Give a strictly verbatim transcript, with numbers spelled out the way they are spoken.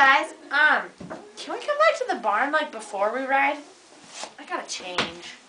guys, um, can we come back to the barn like before we ride? I gotta change.